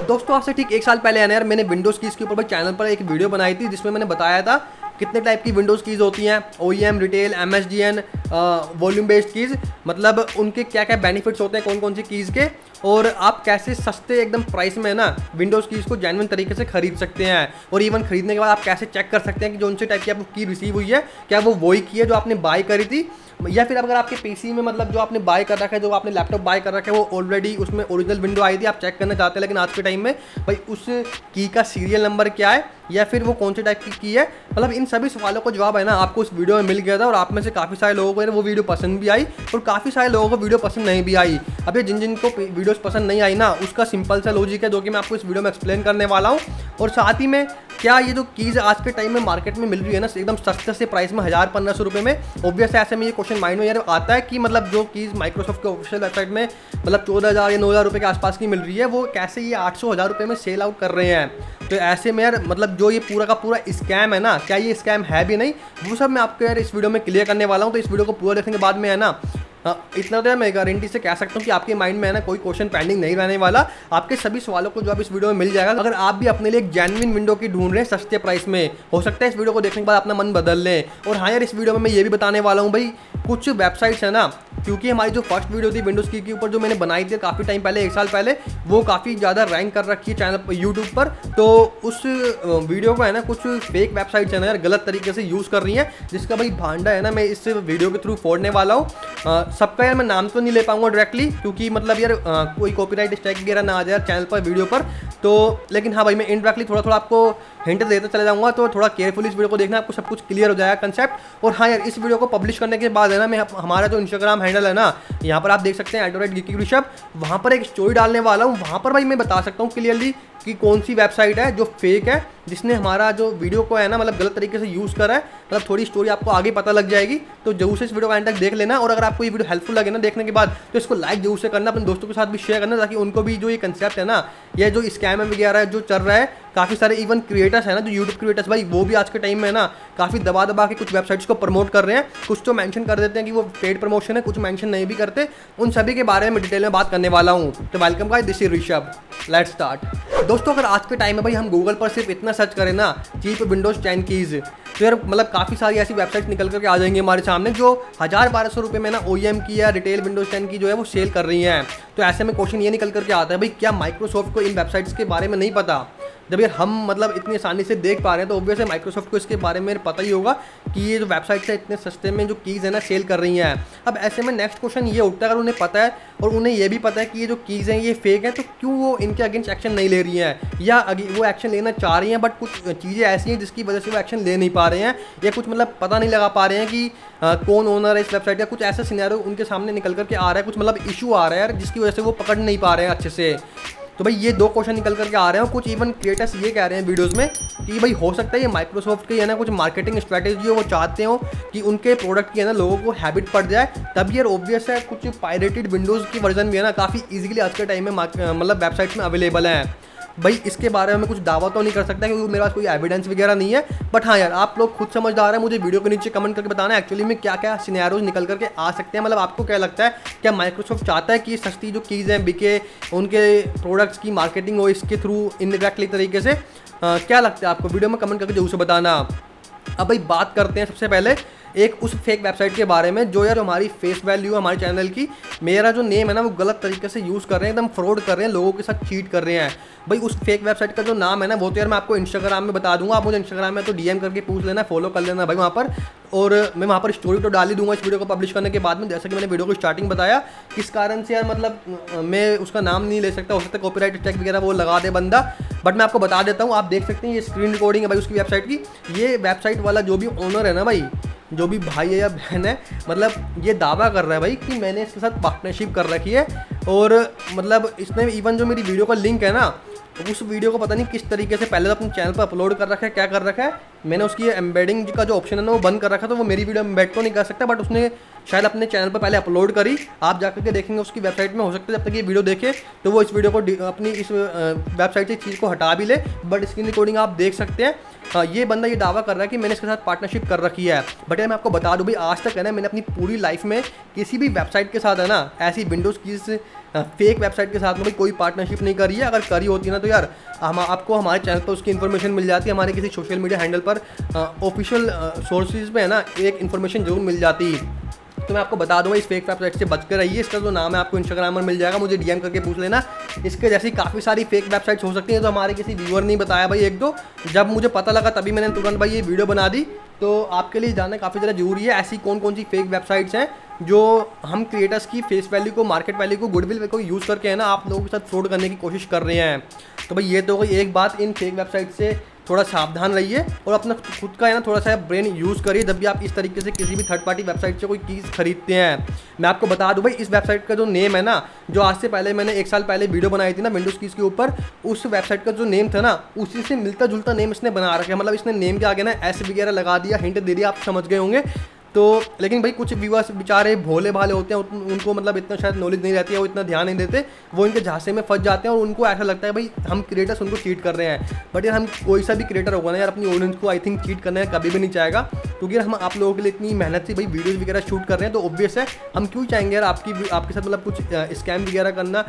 दोस्तों आज से ठीक 1 साल पहले है ना यार, मैंने विंडोज़ कीज़ के ऊपर भाई चैनल पर एक वीडियो बनाई थी जिसमें मैंने बताया था कितने टाइप की विंडोज़ कीज़ होती हैं, OEM, retail, MSDN, volume based keys, मतलब उनके क्या क्या बेनिफिट्स होते हैं कौन कौन सी कीज़ के, और आप कैसे सस्ते एकदम प्राइस में ना विंडोज़ कीज़ को जेन्युइन तरीके से खरीद सकते हैं। और इवन खरीदने के बाद आप कैसे चेक कर सकते हैं कि जो उनसे टाइप की आपको की रिसीव हुई है क्या वो वही की है जो आपने बाय करी थी, या फिर अगर आपके पीसी में मतलब जो आपने बाय कर रखा है, जो आपने लैपटॉप बाय कर रखा है वो ऑलरेडी उसमें ओरिजिनल विंडो आई थी, आप चेक करना चाहते हैं लेकिन आज के टाइम में भाई उस की का सीरियल नंबर क्या है या फिर वो कौन से टाइप की है, मतलब इन सभी सवालों का जवाब है ना आपको उस वीडियो में मिल गया था। और आप में से काफ़ी सारे लोगों को वो वीडियो पसंद भी आई और काफ़ी सारे लोगों को वीडियो पसंद नहीं भी आई। अब ये जिन को वीडियोस पसंद नहीं आई ना उसका सिंपल सा लॉजिक है जो कि मैं आपको इस वीडियो में एक्सप्लेन करने वाला हूँ। और साथ ही में क्या ये जो कीज़ आज के टाइम में मार्केट में मिल रही है ना एकदम सस्ते से प्राइस में 1000-1500 रुपये में, ऑब्वियस ऐसे में ये क्वेश्चन माइंड में यार आता है कि मतलब जो कीज़ माइक्रोसॉफ्ट के ऑफिशियल वेबसाइट में मतलब 14,000 या 9,000 रुपये के आसपास की मिल रही है वो कैसे ये 800-1000 रुपये में सेल आउट कर रहे हैं। तो ऐसे में यार मतलब जो ये पूरा का पूरा स्कैम है ना, क्या ये स्कैम है भी नहीं, वो सब मैं आपको यार इस वीडियो में क्लियर करने वाला हूँ। तो इस वीडियो को पूरा देखने के बाद में है ना इतना तो मैं गारंटी से कह सकता हूँ कि आपके माइंड में है ना कोई क्वेश्चन पेंडिंग नहीं रहने वाला, आपके सभी सवालों को जवाब इस वीडियो में मिल जाएगा। अगर आप भी अपने लिए एक जेन्युइन विंडो की ढूंढ रहे हैं सस्ते प्राइस में, हो सकता है इस वीडियो को देखने के बाद अपना मन बदल लें। और हाँ यार इस वीडियो में मैं ये भी बताने वाला हूँ भाई कुछ वेबसाइट्स है ना, क्योंकि हमारी जो फर्स्ट वीडियो थी विंडोज़ की के ऊपर जो मैंने बनाई थी काफ़ी टाइम पहले 1 साल पहले, वो काफ़ी ज़्यादा रैंक कर रखी है चैनल पर यूट्यूब पर। तो उस वीडियो को है ना कुछ फेक वेबसाइट्स है ना यार गलत तरीके से यूज़ कर रही हैं, जिसका भाई भांडा है ना मैं इस वीडियो के थ्रू फोड़ने वाला हूँ। सबका यार मैं नाम तो नहीं ले पाऊंगा डायरेक्टली क्योंकि मतलब यार कोई कॉपीराइट स्ट्राइक वगैरह ना आ जाए चैनल पर वीडियो पर, तो लेकिन हाँ भाई मैं इनडायरेक्टली थोड़ा थोड़ा आपको हिंट देते चले जाऊंगा, तो थोड़ा केयरफुली इस वीडियो को देखना, आपको सब कुछ क्लियर हो जाएगा कंसेप्ट। और हाँ यार इस वीडियो को पब्लिश करने के बाद है ना मैं हमारा जो इंस्टाग्राम हैंडल है ना यहाँ पर आप देख सकते हैं @geekyऋषभ, वहाँ पर एक स्टोरी डालने वाला हूँ। वहाँ पर भाई मैं बता सकता हूँ क्लियरली कि कौन सी वेबसाइट है जो फेक है, जिसने हमारा जो वीडियो को है ना मतलब गलत तरीके से यूज़ करा है, मतलब थोड़ी स्टोरी आपको आगे पता लग जाएगी। तो जरूर से इस वीडियो को एंड तक देख लेना, और अगर आपको ये वीडियो हेल्पफुल लगे ना देखने के बाद तो इसको लाइक जरूर से करना, अपने दोस्तों के साथ भी शेयर करना, ताकि उनको भी जो ये कंसेप्ट है ना ये जो स्कैम वगैरह जो चल रहा है, काफ़ी सारे इवन क्रिएटर्स है ना जो यूट्यूब क्रिएटर्स भाई वो भी आज के टाइम में ना काफ़ी दबा दबा के कुछ वेबसाइट्स को प्रमोट कर रहे हैं। कुछ तो मेंशन कर देते हैं कि वो पेड प्रमोशन है, कुछ मेंशन नहीं भी करते। उन सभी के बारे में डिटेल में बात करने वाला हूँ। तो welcome guys, this is Rishabh, let's start. दोस्तों अगर आज के टाइम में भाई हम गूगल पर सिर्फ इतना सर्च करें ना चीप विंडोज़ 10 कीज़, तो यार मतलब काफ़ी सारी ऐसी वेबसाइट निकल करके आ जाएंगी हमारे सामने जो 1000-1200 रुपये में ना OEM की या रिटेल विंडोज़ 10 की जो है वो सेल कर रही हैं। तो ऐसे में क्वेश्चन ये निकल करके आता है भाई क्या माइक्रोसॉफ्ट को इन वेबसाइट्स के बारे में नहीं पता? जब यार हम मतलब इतनी आसानी से देख पा रहे हैं तो ऑब्वियस है माइक्रोसॉफ्ट को इसके बारे में पता ही होगा कि ये जो वेबसाइट्स है इतने सस्ते में जो कीज़ है ना सेल कर रही हैं। अब ऐसे में नेक्स्ट क्वेश्चन ये उठता है, अगर उन्हें पता है और उन्हें ये भी पता है कि ये जो कीज़ हैं ये फेक हैं, तो क्यों वो इनके अगेंस्ट एक्शन नहीं ले रही हैं, या वो एक्शन लेना चाह रही हैं बट कुछ चीज़ें ऐसी हैं जिसकी वजह से वो एक्शन ले नहीं पा रहे हैं, या कुछ मतलब पता नहीं लगा पा रहे हैं कि कौन ओनर है इस वेबसाइट का, कुछ ऐसा सिनेरियो उनके सामने निकल करके आ रहा है, कुछ मतलब इशू आ रहा है यार जिसकी वजह से वो पकड़ नहीं पा रहे हैं अच्छे से। तो भाई ये दो क्वेश्चन निकल करके आ रहे हैं। कुछ इवन क्रिएटर्स ये कह रहे हैं वीडियोस में कि भाई हो सकता है ये माइक्रोसॉफ्ट की है ना कुछ मार्केटिंग स्ट्रैटेजी हो, वो चाहते हो कि उनके प्रोडक्ट की है ना लोगों को हैबिट पड़ जाए, तब यार ऑब्वियस है कुछ पायरेटेड विंडोज़ की वर्जन भी है ना काफ़ी ईजिली आज के टाइम में मतलब वेबसाइट्स में अवेलेबल है। भाई इसके बारे में मैं कुछ दावा तो नहीं कर सकता क्योंकि मेरे पास कोई एविडेंस वगैरह नहीं है, बट हाँ यार आप लोग खुद समझदार हैं, मुझे वीडियो के नीचे कमेंट करके बताना एक्चुअली में क्या क्या सिनेरियोज निकल करके आ सकते हैं। मतलब आपको क्या लगता है, क्या माइक्रोसॉफ्ट चाहता है कि सस्ती जो चीज़ है बिके, उनके प्रोडक्ट्स की मार्केटिंग हो इसके थ्रू इनडायरेक्टली तरीके से? क्या लगता है आपको, वीडियो में कमेंट करके जरूर से बताना। अब भाई बात करते हैं सबसे पहले एक उस फेक वेबसाइट के बारे में जो यार हमारी फेस वैल्यू है हमारे चैनल की, मेरा जो नेम है ना वो गलत तरीके से यूज़ कर रहे हैं, एकदम फ्रॉड कर रहे हैं, लोगों के साथ चीट कर रहे हैं। भाई उस फेक वेबसाइट का जो नाम है ना वो तो यार मैं आपको इंस्टाग्राम में बता दूंगा, आप मुझे इंस्टाग्राम में तो DM करके पूछ लेना, फॉलो कर लेना भाई वहाँ पर, और मैं वहाँ पर स्टोरी तो डाल ही दूंगा इस वीडियो को पब्लिश करने के बाद में। जैसा कि मैंने वीडियो को स्टार्टिंग बताया किस कारण से यार मतलब मैं उसका नाम नहीं ले सकता, हो सकता है कॉपीराइट स्ट्राइक वगैरह वो लगा दे बंदा, बट मैं आपको बता देता हूँ। आप देख सकते हैं ये स्क्रीन रिकॉर्डिंग है भाई उसकी वेबसाइट की। ये वेबसाइट वाला जो भी ओनर है ना भाई, जो भी भाई है या बहन है, मतलब ये दावा कर रहा है भाई कि मैंने इसके साथ पार्टनरशिप कर रखी है, और मतलब इसने इवन जो मेरी वीडियो का लिंक है ना उस वीडियो को पता नहीं किस तरीके से पहले तो अपने चैनल पर अपलोड कर रखा है, क्या कर रखा है, मैंने उसकी एम्बेडिंग का जो ऑप्शन है ना वो बंद कर रखा, तो वो मेरी वीडियो एम्बेड तो नहीं कर सकता, बट उसने शायद अपने चैनल पर पहले अपलोड करी। आप जाकर के देखेंगे उसकी वेबसाइट में, हो सकता है जब तक ये वीडियो देखे तो वो इस वीडियो को अपनी इस वेबसाइट से चीज़ को हटा भी ले, बट स्क्रीन रिकॉर्डिंग आप देख सकते हैं। ये बंदा ये दावा कर रहा है कि मैंने इसके साथ पार्टनरशिप कर रखी है, बट यार मैं आपको बता दूं भाई आज तक है ना मैंने अपनी पूरी लाइफ में किसी भी वेबसाइट के साथ है ना ऐसी विंडोज़ कीज फेक वेबसाइट के साथ में भाई कोई पार्टनरशिप नहीं करी है। अगर करी होती है ना तो यार हम आपको हमारे चैनल पर उसकी इन्फॉर्मेशन मिल जाती है, हमारे किसी सोशल मीडिया हैंडल पर ऑफिशियल सोर्सेज पे है ना एक इन्फॉर्मेशन जरूर मिल जाती है। तो मैं आपको बता दूंगा इस फेक वेबसाइट से बच कर रहिए। इसका जो नाम है आपको इंस्टाग्राम पर मिल जाएगा, मुझे डीएम करके पूछ लेना। इसके जैसी काफ़ी सारी फेक वेबसाइट्स हो सकती हैं, तो हमारे किसी व्यूअर ने बताया भाई एक दो, जब मुझे पता लगा तभी मैंने तुरंत भाई ये वीडियो बना दी। तो आपके लिए जानना काफ़ी ज़्यादा जरूरी है ऐसी कौन कौन सी फेक वेबसाइट्स हैं जो हम क्रिएटर्स की फेस वैल्यू को, मार्केट वैल्यू को, गुडविल को यूज़ करके है ना आप लोगों के साथ फ्रॉड करने की कोशिश कर रहे हैं। तो भाई ये तो कोई एक बात, इन फेक वेबसाइट से थोड़ा सावधान रहिए और अपना खुद का है ना थोड़ा सा ब्रेन यूज़ करिए जब भी आप इस तरीके से किसी भी थर्ड पार्टी वेबसाइट से कोई चीज़ खरीदते हैं। मैं आपको बता दूं भाई इस वेबसाइट का जो नेम है ना, जो आज से पहले मैंने 1 साल पहले वीडियो बनाई थी ना विंडोज़ कीज के ऊपर, उस वेबसाइट का जो नेम था ना उसी से मिलता जुलता नेम इसने बना रखा है। मतलब इसने नेम के आगे ना एस वगैरह लगा दिया, हिंट दे दिया, आप समझ गए होंगे। तो लेकिन भाई कुछ व्यूअर्स बेचारे भोले भाले होते हैं, उनको मतलब इतना शायद नॉलेज नहीं रहती है, वो इतना ध्यान नहीं देते, वो इनके झांसे में फंस जाते हैं और उनको ऐसा लगता है भाई हम क्रिएटर्स उनको चीट कर रहे हैं। बट यार हम कोई सा भी क्रिएटर होगा ना यार अपनी ऑडियंस को आई थिंक चीट करना कभी भी नहीं चाहेगा, क्योंकि हम आप लोगों के लिए इतनी मेहनत से भाई वीडियोज़ वगैरह शूट कर रहे हैं, तो ऑब्वियस है हम क्यों चाहेंगे यार आपके साथ मतलब कुछ स्कैम वगैरह करना।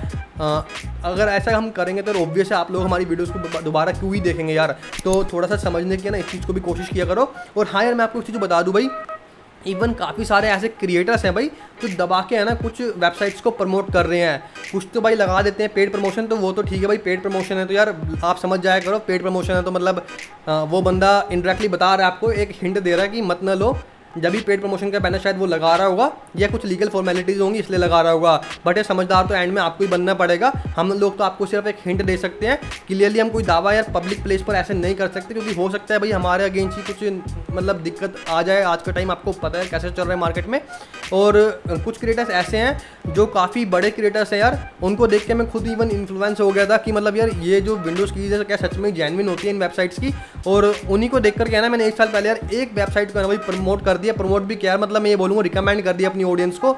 अगर ऐसा हम करेंगे तो ऑब्वियस है आप लोग हमारी वीडियोज़ को दोबारा क्यों ही देखेंगे यार। तो थोड़ा सा समझने की ना इस चीज़ को भी कोशिश किया करो। और हाँ यार मैं आपको एक चीज़ बता दूँ भाई, इवन काफ़ी सारे ऐसे क्रिएटर्स हैं भाई जो दबा के है ना कुछ वेबसाइट्स को प्रमोट कर रहे हैं। कुछ तो भाई लगा देते हैं पेड प्रमोशन, तो वो तो ठीक है भाई, पेड प्रमोशन है तो यार आप समझ जाया करो पेड प्रमोशन है तो मतलब वो बंदा इनडायरेक्टली बता रहा है आपको, एक हिंट दे रहा है कि मत न लो। जब भी पेड प्रमोशन का बैनर शायद वो लगा रहा होगा या कुछ लीगल फॉर्मेलिटीज़ होंगी इसलिए लगा रहा होगा, बट ये समझदार तो एंड में आपको ही बनना पड़ेगा। हम लोग तो आपको सिर्फ एक हिंट दे सकते हैं, क्लियरली हम कोई दावा यार पब्लिक प्लेस पर ऐसे नहीं कर सकते, क्योंकि हो सकता है भाई हमारे अगेंस्ट ही कुछ मतलब दिक्कत आ जाए। आज का टाइम आपको पता है कैसे चल रहा है मार्केट में, और कुछ क्रिएटर्स ऐसे हैं जो काफ़ी बड़े क्रिएटर्स हैं यार, उनको देख के मैं खुद इवन इन्फ्लुएंस हो गया था कि मतलब यार ये जो विंडोज़ कीज है क्या सच में जेन्युइन होती है इन वेबसाइट्स की। और उन्हीं को देख कर क्या ना मैंने 1 साल पहले यार एक वेबसाइट को ना भाई प्रमोट कर दिया, प्रमोट भी किया मतलब मैं ये बोलूँगा रिकमेंड कर दिया अपनी ऑडियंस को।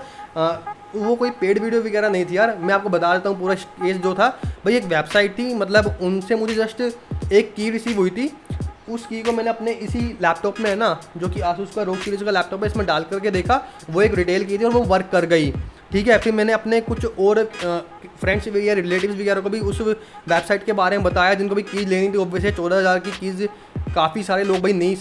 वो कोई पेड वीडियो वगैरह नहीं थी यार, मैं आपको बता देता हूँ पूरा केस जो था भाई। एक वेबसाइट थी, मतलब उनसे मुझे जस्ट एक की रिसीव हुई थी, उस की को मैंने अपने इसी लैपटॉप में है ना जो कि आसूस का रोग सीरीज का लैपटॉप है इसमें डाल करके देखा, वो एक रिटेल की थी और वो वर्क कर गई, ठीक है। फिर मैंने अपने कुछ और फ्रेंड्स या रिलेटिव्स वगैरह को भी उस वेबसाइट के बारे में बताया जिनको भी कीज लेनी थी। ऑब्वियसली 14,000 की कीज काफ़ी सारे लोग भाई नहीं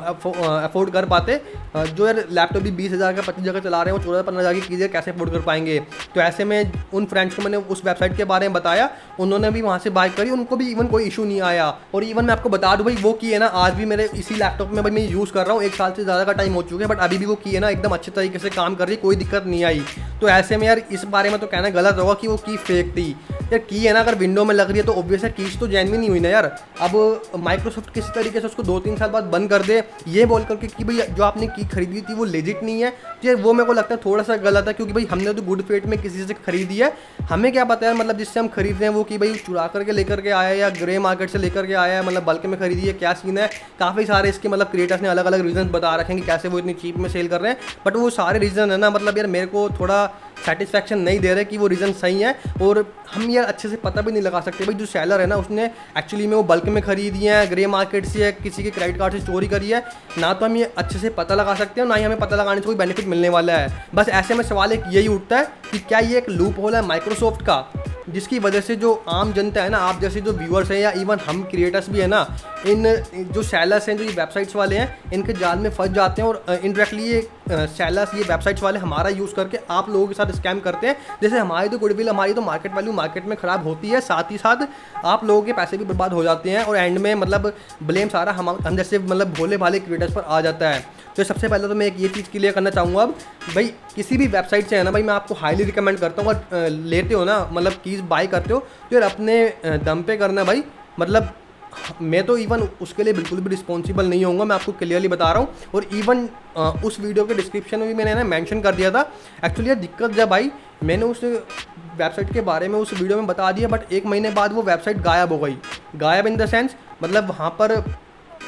अफोर्ड कर पाते, जो यार लैपटॉप भी 20,000 का 25,000 का चला रहे हैं, वो 14-15,000 की चीज़ें कैसे अफोर्ड कर पाएंगे। तो ऐसे में उन फ्रेंड्स को मैंने उस वेबसाइट के बारे में बताया, उन्होंने भी वहाँ से बाय करी, उनको भी इवन कोई इशू नहीं आया। और इवन मैं आपको बता दूँ भाई वो की है ना आज भी मेरे इसी लैपटॉप में भाई मैं यूज़ कर रहा हूँ, 1 साल से ज़्यादा का टाइम हो चुका है, बट अभी भी वो की है ना एकदम अच्छे तरीके से काम कर रही है, कोई दिक्कत नहीं आई। तो ऐसे में यार इस बारे में तो कहना गलत होगा कि वो की फेक थी यार। की है ना अगर विंडो में लग रही है तो ऑब्वियस है कीज तो जेन्युइन ही हुई ना यार। अब माइक्रोसॉफ्ट किसी तरीके से उसको 2-3 साल बाद बंद कर दे ये बोल करके कि भाई जो आपने की खरीदी थी वो लेजिट नहीं है, तो वो मेरे को लगता है थोड़ा सा गलत है, क्योंकि भाई हमने तो गुड फेट में किसी से खरीदी है, हमें क्या पता है मतलब जिससे हम खरीद रहे हैं वो कि भाई चुरा करके लेकर के आया है या ग्रे मार्केट से लेकर के आया है, मतलब बल्क में खरीदी है, क्या सीन है। काफ़ी सारे इसके मतलब क्रिएटर्स ने अलग अलग रीजन बता रखे हैं कि कैसे वो इतनी चीप में सेल कर रहे हैं, बट वो सारे रीज़न है ना मतलब यार मेरे को थोड़ा सेटिस्फैक्शन नहीं दे रहे कि वो रीज़न सही है। और हम यार अच्छे से पता भी नहीं लगा सकते भाई जो सेलर है ना उसने एक्चुअली में वो बल्क में खरीदी है, ग्रे मार्केट से या किसी के क्रेडिट कार्ड से चोरी करी है, ना तो हम ये अच्छे से पता लगा सकते हैं ना ही हमें पता लगाने से कोई बेनिफिट मिलने वाला है। बस ऐसे में सवाल एक यही उठता है कि क्या ये एक लूप होल है माइक्रोसॉफ्ट का, जिसकी वजह से जो आम जनता है ना, आप जैसे जो व्यूअर्स हैं या इवन हम क्रिएटर्स भी है ना, इन जो सेलर्स हैं जो ये वेबसाइट्स वाले हैं इनके जाल में फंस जाते हैं, और इनडायरेक्टली ये सेलर्स ये वेबसाइट्स वाले हमारा यूज़ करके आप लोगों के साथ स्कैम करते हैं। जैसे हमारी तो गुडविल, हमारी तो मार्केट वैल्यू मार्केट में ख़राब होती है, साथ ही साथ आप लोगों के पैसे भी बर्बाद हो जाते हैं, और एंड में मतलब ब्लेम सारा हम जैसे मतलब भोले भाले क्रिएटर्स पर आ जाता है। तो सबसे पहले तो मैं एक ये चीज़ क्लियर करना चाहूँगा, अब भाई किसी भी वेबसाइट से है ना भाई मैं आपको हाईली रिकमेंड करता हूँ, अगर लेते हो ना मतलब कीज़ बाय करते हो तो यार अपने दम पे करना भाई। मतलब मैं तो इवन उसके लिए बिल्कुल भी रिस्पॉन्सिबल नहीं होऊंगा, मैं आपको क्लियरली बता रहा हूँ। और इवन उस वीडियो के डिस्क्रिप्शन में भी मैंने ना मेंशन कर दिया था। एक्चुअली यार दिक्कत जब आई मैंने उस वेबसाइट के बारे में उस वीडियो में बता दिया, बट 1 महीने बाद वो वेबसाइट गायब हो गई। गायब इन द सेंस मतलब वहाँ पर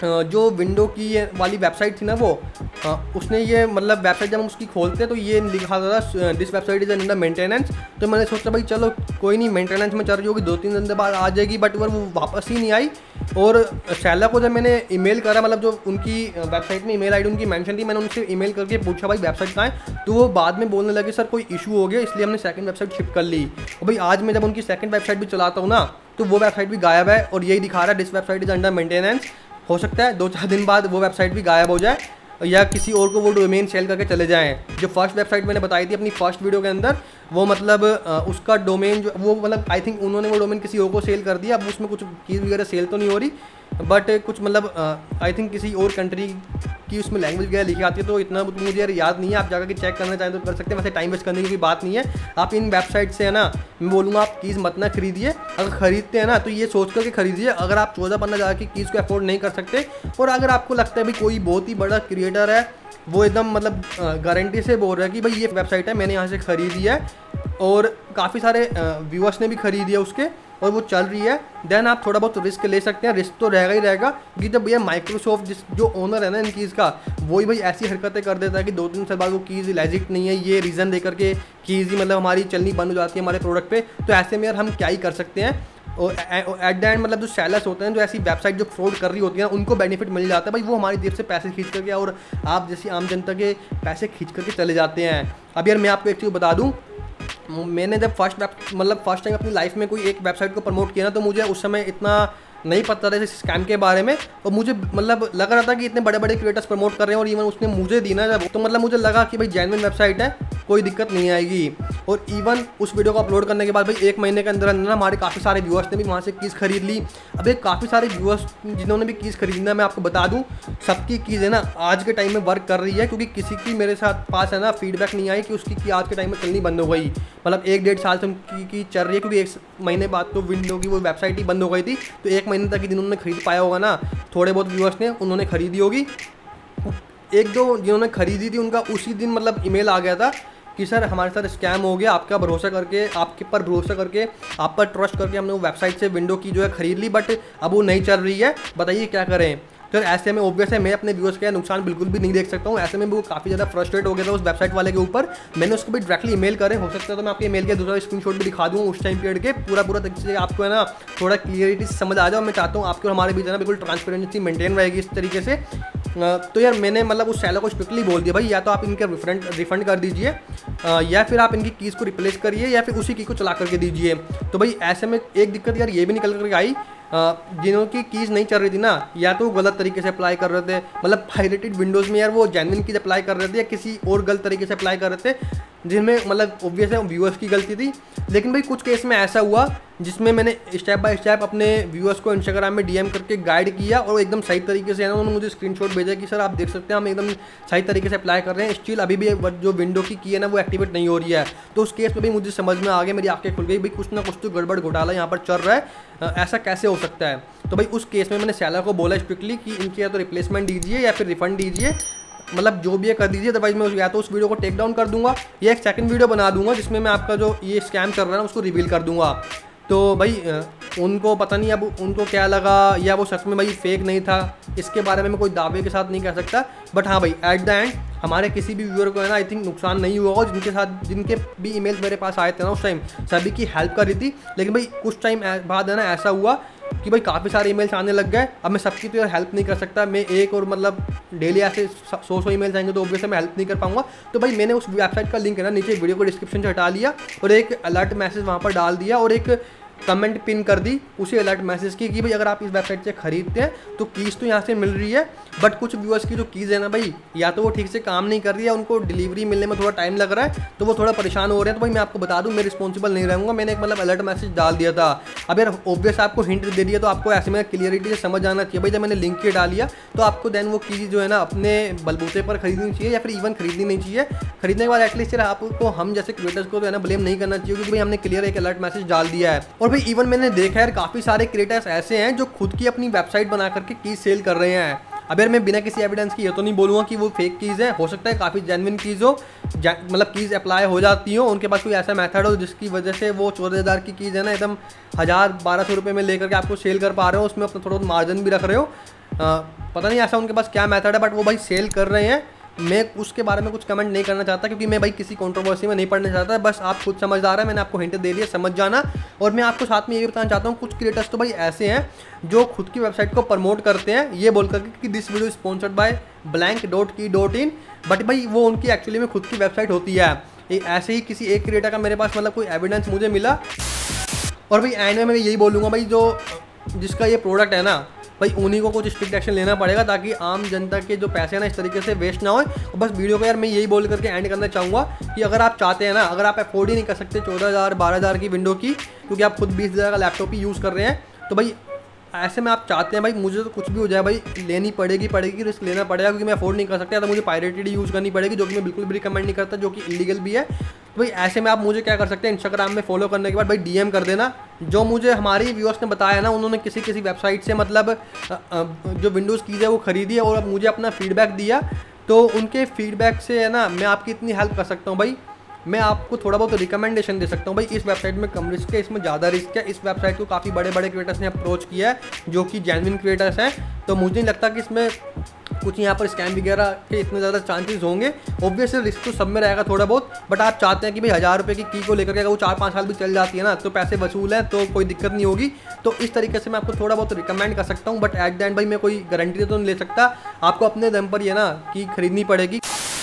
जो विंडो की वाली वेबसाइट थी ना वो उसने ये मतलब वेबसाइट जब हम उसकी खोलते तो ये लिखा था this website is under maintenance. तो मैंने सोचा भाई चलो कोई नहीं, मेंटेनेंस में चल रही होगी, 2-3 दिन के बाद आ जाएगी, बट वो वापस ही नहीं आई। और शैला को जब मैंने ईमेल करा, मतलब जो उनकी वेबसाइट में ईमेल आईडी उनकी मेंशन थी, मैंने उनसे ईमेल करके पूछा भाई वेबसाइट कहाँ है, तो वो बाद में बोलने लगे सर कोई इशू हो गया इसलिए हमने सेकंड वेबसाइट शिफ्ट कर ली। और भाई आज मैं जब उनकी सेकंड वेबसाइट भी चलाता हूँ ना तो वो वेबसाइट भी गायब है और यही दिखा रहा है this website is under maintenance. हो सकता है 2-4 दिन बाद वो वेबसाइट भी गायब हो जाए या किसी और को वो डोमेन सेल करके चले जाएं। जो फर्स्ट वेबसाइट मैंने बताई थी अपनी फर्स्ट वीडियो के अंदर, वो मतलब उसका डोमेन जो वो मतलब आई थिंक उन्होंने वो डोमेन किसी और को सेल कर दिया। अब उसमें कुछ चीज़ वगैरह सेल तो नहीं हो रही, बट कुछ मतलब आई थिंक किसी और कंट्री की उसमें लैंग्वेज वगैरह लिखी आती है, तो इतना मुझे यार याद नहीं है। आप जाकर के चेक करना चाहें तो कर सकते हैं, वैसे टाइम वेस्ट करने की कोई बात नहीं है। आप इन वेबसाइट से है ना, मैं बोलूँगा आप कीज़ मत ना खरीदिए। अगर खरीदते हैं ना तो ये सोच करके खरीदिए अगर आप 14-15 हज़ार की कीज़ को अफोर्ड नहीं कर सकते, और अगर आपको लगता है भाई कोई बहुत ही बड़ा क्रिएटर है वो एकदम मतलब गारंटी से बोल रहा है कि भाई ये वेबसाइट है मैंने यहाँ से ख़रीदी है और काफ़ी सारे व्यूअर्स ने भी खरीदी है उसके और वो चल रही है, देन आप थोड़ा बहुत रिस्क ले सकते हैं। रिस्क तो रहेगा ही रहेगा, क्योंकि जब भैया माइक्रोसॉफ्ट जो ओनर है ना इन कीज़ का, वही भाई ऐसी हरकतें कर देता है कि 2-3 साल बाद वो कीज़ लेजिट नहीं है ये रीज़न दे करके कीज़ ही मतलब हमारी चलनी बंद हो जाती है हमारे प्रोडक्ट पे। तो ऐसे में यार हम क्या ही कर सकते हैं। और एट द एंड मतलब जो सेलर्स होते हैं, जो ऐसी वेबसाइट जो फ्रॉड कर रही होती है ना, उनको बेनिफिट मिल जाता है भाई, वो हमारी जेब से पैसे खींच करके और आप जैसी आम जनता के पैसे खींच करके चले जाते हैं। अब यार मैं आपको एक चीज़ बता दूँ, मैंने जब फर्स्ट टाइम अपनी लाइफ में कोई एक वेबसाइट को प्रमोट किया ना, तो मुझे उस समय इतना नहीं पता था इस स्कैम के बारे में, और मुझे मतलब लग रहा था कि इतने बड़े बड़े क्रिएटर्स प्रमोट कर रहे हैं, और इवन उसने मुझे दी ना जब, तो मतलब मुझे लगा कि भाई जेन्युइन वेबसाइट है, कोई दिक्कत नहीं आएगी। और इवन उस वीडियो को अपलोड करने के बाद भाई 1 महीने के अंदर अंदर हमारे काफ़ी सारे व्यूअर्स ने भी वहाँ से कीज़ खरीद ली। अब एक काफ़ी सारे व्यूअर्स जिन्होंने भी कीज़ खरीदना, मैं आपको बता दूँ सबकी कीज़ है ना आज के टाइम में वर्क कर रही है, क्योंकि किसी की मेरे साथ पास है ना फीडबैक नहीं आई कि उसकी की आज के टाइम में चलनी बंद हो गई। मतलब 1-1.5 साल से उनकी की चल रही है, क्योंकि 1 महीने बाद तो विंडो की वो वेबसाइट ही बंद हो गई थी, तो 1 महीने तक ही जिन्होंने खरीद पाया होगा ना, थोड़े बहुत व्यूअर्स ने उन्होंने खरीदी होगी। 1-2 जिन्होंने खरीदी थी उनका उसी दिन मतलब ईमेल आ गया था कि सर हमारे साथ स्कैम हो गया, आपके पर भरोसा करके आप पर ट्रस्ट करके हमने वो वेबसाइट से विंडो की जो है खरीद ली, बट अब वो नहीं चल रही है, बताइए क्या करें। तो ऐसे में ऑब्वियस है मैं अपने व्यूअर्स का नुकसान बिल्कुल भी नहीं देख सकता हूँ। ऐसे में वो काफ़ी ज़्यादा फ्रस्ट्रेट हो गया था उस वेबसाइट वाले के ऊपर। मैंने उसको भी डायरेक्टली ईमेल करे, हो सकता है तो मैं आपके ईमेल के दूसरा स्क्रीनशॉट भी दिखा दूँ उस टाइम पीरियड के, पूरा तरीके से आपको है ना थोड़ा क्लियरिटी समझ आ जाओ। मैं चाहता हूँ आपके और हमारे बीच है ना बिल्कुल ट्रांसपेरेंसी मेंटेन रहेगी इस तरीके से। तो यार मैंने मतलब उस सेलर को स्ट्रिक्टली बोल दिया भाई, या तो आप इनके रिफंड कर दीजिए या फिर आप इनकी कीज़ को रिप्लेस करिए या फिर उसी की को चला करके दीजिए। तो भाई ऐसे में एक दिक्कत यार ये भी निकल करके आई, जिन्हों की कीज़ नहीं चल रही थी ना, या तो वो गलत तरीके से अप्लाई कर रहे थे, मतलब पायरेटेड विंडोज़ में यार वो जेन्युइन कीज़ अप्लाई कर रहे थे या किसी और गलत तरीके से अप्लाई कर रहे थे, जिनमें मतलब ऑब्वियस है व्यूअर्स की गलती थी। लेकिन भाई कुछ केस में ऐसा हुआ जिसमें मैंने स्टेप बाय स्टेप अपने व्यूअर्स को इंस्टाग्राम में डीएम करके गाइड किया, और एकदम सही तरीके से है ना उन्होंने मुझे स्क्रीनशॉट भेजा कि सर आप देख सकते हैं हम एकदम सही तरीके से अप्लाई कर रहे हैं, स्टिल अभी भी जो विंडो की है ना वो एक्टिवेट नहीं हो रही है। तो उस केस में भी मुझे समझ में आ गया, मेरी आंखें खुल गई भाई कुछ ना कुछ तो गड़बड़ घोटाला यहाँ पर चल रहा है, ऐसा कैसे हो सकता है। तो भाई उस केस में मैंने सेलर को बोला स्ट्रिक्टली कि इनकी या तो रिप्लेसमेंट दीजिए या फिर रिफंड दीजिए, मतलब जो भी है कर दीजिए, अदरवाइज मैं या तो उस वीडियो को टेक डाउन कर दूंगा या एक सेकंड वीडियो बना दूंगा जिसमें मैं आपका जो ये स्कैम चल रहा है ना उसको रिवील कर दूंगा। तो भाई उनको पता नहीं अब उनको क्या लगा, या वो सच में भाई फेक नहीं था, इसके बारे में मैं कोई दावे के साथ नहीं कह सकता। बट हाँ भाई एट द एंड हमारे किसी भी व्यूअर को है ना आई थिंक नुकसान नहीं हुआ, और जिनके भी ईमेल्स मेरे पास आए थे ना उस टाइम सभी की हेल्प करी थी। लेकिन भाई कुछ टाइम बाद है ना ऐसा हुआ कि भाई काफ़ी सारे ईमेल्स आने लग गए। अब मैं सबकी तो यार हेल्प नहीं कर सकता, मैं एक और मतलब डेली ऐसे 100 ईमेल्स आएंगे तो ऑब्वियसली मैं हेल्प नहीं कर पाऊंगा। तो भाई मैंने उस वेबसाइट का लिंक है ना नीचे वीडियो को डिस्क्रिप्शन से हटा लिया, और एक अलर्ट मैसेज वहाँ पर डाल दिया, और एक कमेंट पिन कर दी उसी अलर्ट मैसेज की कि भाई अगर आप इस वेबसाइट से खरीदते हैं तो कीज़ तो यहाँ से मिल रही है, बट कुछ व्यूअर्स की जो कीज़ है ना भाई या तो वो ठीक से काम नहीं कर रही है, उनको डिलीवरी मिलने में थोड़ा टाइम लग रहा है, तो वो थोड़ा परेशान हो रहे हैं। तो भाई मैं आपको बता दूं मैं रिस्पॉन्सिबल नहीं रहूँगा, मैंने एक मतलब अलर्ट मैसेज डाल दिया था। अब यार ऑब्वियस आपको हिंट दे दिया तो आपको ऐसे में क्लियरिटी से समझ आना चाहिए भाई, जब मैंने लिंक के डालिया तो आपको देन वो कीज़ जो है ना अपने बलबूते पर खरीदनी चाहिए या फिर इवन खरीदनी नहीं चाहिए। खरीदने के बाद एटलीस्ट यार आपको हम जैसे क्रिएटर्स को तो है ना ब्लेम नहीं करना चाहिए, क्योंकि भाई हमने क्लियर एक अलर्ट मैसेज डाल दिया है। और भाई इवन मैंने खैर काफ़ी सारे क्रिएटर्स ऐसे हैं जो खुद की अपनी वेबसाइट बना करके कीज़ सेल कर रहे हैं। अब यार मैं बिना किसी एविडेंस की ये तो नहीं बोलूँगा कि वो फेक कीज़ है, हो सकता है काफ़ी जेन्युइन कीज़ हो, मतलब कीज़ अप्लाई हो जाती हो, उनके पास कोई ऐसा मेथड हो जिसकी वजह से वो 14,000 की कीज़ है ना एकदम 1,000-1,200 रुपये में लेकर के आपको सेल कर पा रहे हो, उसमें अपना थोड़ा मार्जिन भी रख रहे हो। पता नहीं ऐसा उनके पास क्या मेथड है, बट वो भाई सेल कर रहे हैं। मैं उसके बारे में कुछ कमेंट नहीं करना चाहता क्योंकि मैं भाई किसी कंट्रोवर्सी में नहीं पढ़ना चाहता। बस आप खुद समझदार है, मैंने आपको हिंट दे दिया, समझ जाना। और मैं आपको साथ में ये भी बताना चाहता हूँ, कुछ क्रिएटर्स तो भाई ऐसे हैं जो खुद की वेबसाइट को प्रमोट करते हैं ये बोल करके कि this video sponsored by blank.key.in, but भाई वो उनकी एक्चुअली में खुद की वेबसाइट होती है। ऐसे ही किसी एक क्रिएटर का मेरे पास मतलब कोई एविडेंस मुझे मिला। और भाई एंड में मैं यही बोलूँगा भाई, जो जिसका ये प्रोडक्ट है ना भाई, उन्हीं को कुछ स्ट्रिक्ट एक्शन लेना पड़ेगा ताकि आम जनता के जो पैसे हैं ना इस तरीके से वेस्ट ना हो। और बस वीडियो को यार मैं यही बोल करके एंड करना चाहूँगा कि अगर आप चाहते हैं ना, अगर आप अफोर्ड ही नहीं कर सकते 14,000 12,000 की विंडो की, क्योंकि आप खुद 20,000 का लैपटॉप ही यूज़ कर रहे हैं, तो भाई ऐसे में आप चाहते हैं भाई मुझे तो कुछ भी हो जाए भाई लेनी पड़ेगी, रिस्क लेना पड़ेगा क्योंकि मैं अफोर्ड नहीं कर सकता, तो मुझे पायरेटेड यूज़ करनी पड़ेगी, जो कि मैं बिल्कुल भी रिकमेंड नहीं करता, जो कि इलीगल भी है। तो भाई ऐसे में आप मुझे क्या कर सकते हैं, इंस्टाग्राम में फॉलो करने के बाद भाई डीएम कर देना। जो मुझे हमारी व्यूअर्स ने बताया ना, उन्होंने किसी वेबसाइट से मतलब जो विंडोज़ कीज़ है वो खरीदी है और अब मुझे अपना फीडबैक दिया, तो उनके फीडबैक से है ना मैं आपकी इतनी हेल्प कर सकता हूँ भाई। मैं आपको थोड़ा बहुत रिकमेंडेशन दे सकता हूँ भाई, इस वेबसाइट में कम रिस्क है, इसमें ज़्यादा रिस्क है। इस वेबसाइट को काफ़ी बड़े बड़े क्रिएटर्स ने अप्रोच किया है जो कि जेन्युइन क्रिएटर्स हैं, तो मुझे नहीं लगता कि इसमें कुछ यहाँ पर स्कैम वगैरह के इतने ज़्यादा चांसेस होंगे। ऑब्वियसली रिस्क तो सब में रहेगा थोड़ा बहुत, बट आप चाहते हैं कि भाई 1,000 रुपये की को लेकर के अगर वो 4-5 साल भी चल जाती है ना, तो पैसे वसूल हैं तो कोई दिक्कत नहीं होगी। तो इस तरीके से मैं आपको थोड़ा बहुत रिकमेंड कर सकता हूँ, बट एट द एंड भाई मैं कोई गारंटी तो नहीं ले सकता, आपको अपने दम पर ये ना कि खरीदनी पड़ेगी।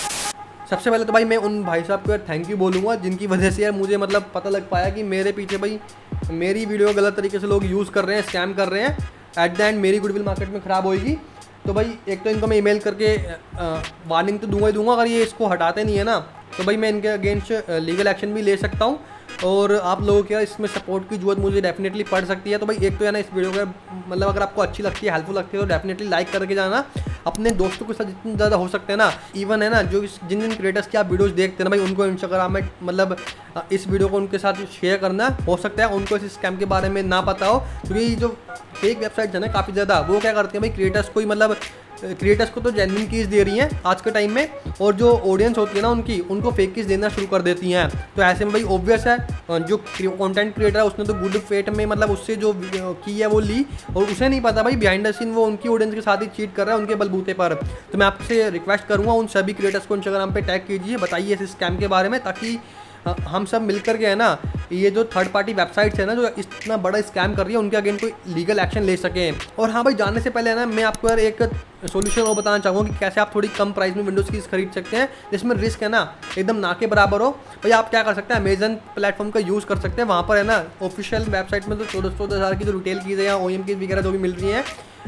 सबसे पहले तो भाई मैं उन भाई साहब को यार थैंक यू बोलूँगा जिनकी वजह से यार मुझे मतलब पता लग पाया कि मेरे पीछे भाई मेरी वीडियो गलत तरीके से लोग यूज़ कर रहे हैं, स्कैम कर रहे हैं। एट द एंड मेरी गुडविल मार्केट में ख़राब होएगी। तो भाई एक तो इनको मैं ईमेल करके वार्निंग तो दूंगा ही दूंगा, अगर ये इसको हटाते नहीं है ना तो भाई मैं इनके अगेंस्ट लीगल एक्शन भी ले सकता हूँ। और आप लोगों के इसमें सपोर्ट की जरूरत मुझे डेफिनेटली पड़ सकती है। तो भाई एक तो है ना इस वीडियो का मतलब अगर आपको अच्छी लगती है, हेल्पफुल लगती है, तो डेफिनेटली लाइक करके जाना। अपने दोस्तों के साथ जितने ज़्यादा हो सकते हैं ना, इवन है ना जो जिन क्रिएटर्स की आप वीडियोस देखते हैं ना भाई, उनको इंस्टाग्राम में मतलब इस वीडियो को उनके साथ शेयर करना। हो सकता है उनको इस स्कैम के बारे में ना पता हो, क्योंकि जो फेक वेबसाइट्स है ना काफ़ी ज़्यादा, वो क्या करते हैं भाई क्रिएटर्स को ही मतलब क्रिएटर्स को तो जेन्युइन कीज़ दे रही हैं आज के टाइम में, और जो ऑडियंस होती है ना उनको फेक कीज़ देना शुरू कर देती हैं। तो ऐसे में भाई ऑब्वियस है जो कंटेंट क्रिएटर है उसने तो गुड फेट में मतलब उससे जो की है वो ली, और उसे नहीं पता भाई बिहाइंड द सीन वो उनकी ऑडियंस के साथ ही चीट कर रहा है उनके बलबूते पर। तो मैं आपसे रिक्वेस्ट करूँगा उन सभी क्रिएटर्स को इंस्टाग्राम पे टैग कीजिए, बताइए इस स्कैम के बारे में, ताकि हम सब मिलकर के है ना ये जो थर्ड पार्टी वेबसाइट्स है ना जो इतना बड़ा स्कैम कर रही है उनके अगेंस्ट कोई लीगल एक्शन ले सकें। और हाँ भाई जाने से पहले है ना मैं आपको यार एक सोल्यूशन और बताना चाहूँगा कि कैसे आप थोड़ी कम प्राइस में विंडोज़ कीज़ खरीद सकते हैं जिसमें रिस्क है ना एकदम ना के बराबर हो। भाई आप क्या कर सकते हैं, अमेजन प्लेटफॉर्म का यूज़ कर सकते हैं। वहाँ पर है ना ऑफिशियल वेबसाइट में तो 14,000 की जो रिटेल कीज़ है या OEM कीज़ वगैरह जो भी मिल रही है,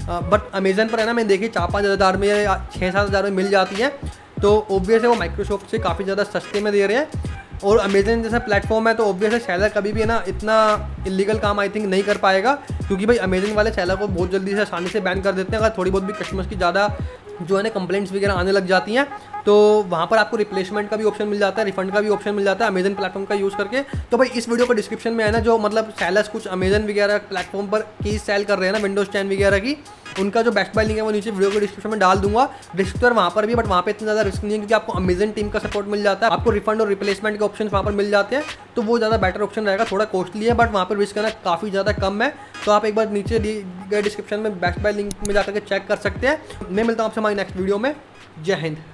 बट अमेजन पर है ना मैं देखिए 4-5 हज़ार में या 6-7 हज़ार में मिल जाती है। तो ऑब्वियस है वो माइक्रोसॉफ्ट से काफ़ी ज़्यादा सस्ते में दे रहे हैं। और अमेजन जैसा प्लेटफॉर्म है तो ऑब्वियस है सेलर कभी भी है ना इतना इलीगल काम आई थिंक नहीं कर पाएगा, क्योंकि भाई अमेजन वाले सेलर को बहुत जल्दी से आसानी से बैन कर देते हैं अगर थोड़ी बहुत भी कस्टमर्स की ज़्यादा जो है ना कंप्लेंट्स वगैरह आने लग जाती हैं। तो वहाँ पर आपको रिप्लेसमेंट का भी ऑप्शन मिल जाता है, रिफंड का भी ऑप्शन मिल जाता है अमेजन प्लेटफॉर्म का यूज़ करके। तो भाई इस वीडियो को डिस्क्रिप्शन में है ना जो मतलब सेलर्स कुछ अमेजन वगैरह प्लेटफॉर्म पर कीज़ सेल कर रहे हैं ना विंडोज़ 10 वगैरह की, उनका जो बेस्ट बाय लिंक है वो नीचे वीडियो को डिस्क्रिप्शन में डाल दूंगा। रिस्क तो वहाँ पर भी, बट वहाँ पे इतना ज़्यादा रिस्क नहीं है क्योंकि आपको अमेजन टीम का सपोर्ट मिल जाता है, आपको रिफंड और रिप्लेसमेंट के ऑप्शन वहाँ पर मिल जाते हैं, तो वो ज़्यादा बेटर ऑप्शन रहेगा। थोड़ा कॉस्टली है बट वहाँ पर रिस्क है ना काफ़ी ज़्यादा कम है। तो आप एक बार नीचे दी गए डिस्क्रिप्शन में बेस्ट बाय लिंक में जाकर के चेक कर सकते हैं। मैं मिलता हूँ आपसे हमारी नेक्स्ट वीडियो में। जय हिंद।